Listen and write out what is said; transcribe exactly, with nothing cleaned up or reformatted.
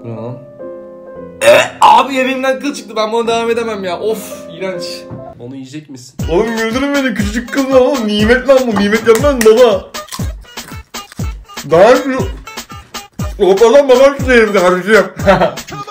Bu ne lan? Evet abi yemeğimden kıl çıktı, ben buna devam edemem ya. Of iğrenç. Onu yiyecek misin? Oğlum güldürün beni, küçücük kız lan oğlum. Nimet lan bu, nimet yapmaz baba. Daha şu... Hopalan babam size kardeşim.